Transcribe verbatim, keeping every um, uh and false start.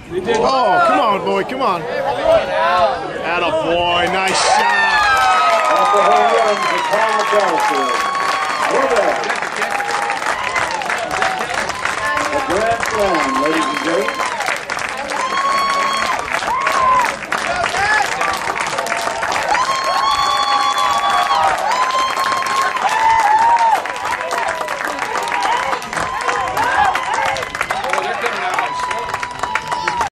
Oh, come on, boy, come on. Atta boy, nice shot. That's a home run for Tom McAllister. The grand slam, ladies and gentlemen.